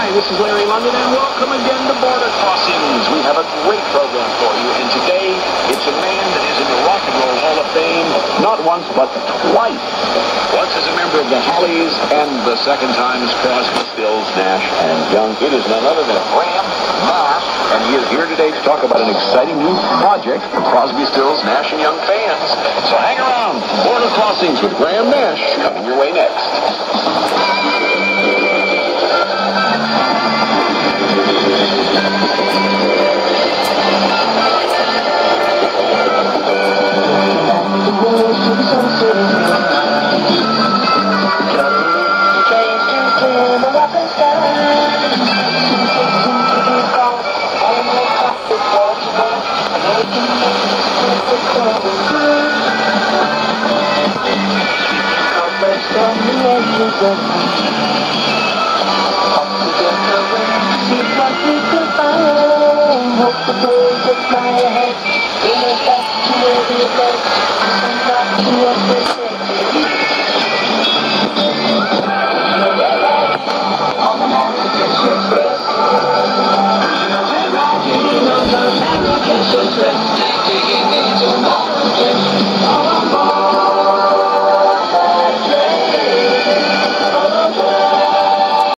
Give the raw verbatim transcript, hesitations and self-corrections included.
Hi, this is Larry London, and welcome again to Border Crossings. We have a great program for you, and today it's a man that is in the Rock and Roll Hall of Fame, not once, but twice. Once as a member of the Hollies, and the second time as Crosby, Stills, Nash, and Young. It is none other than Graham Nash, and he is here today to talk about an exciting new project for Crosby, Stills, Nash, and Young fans. So hang around. Border Crossings with Graham Nash coming your way next. Hope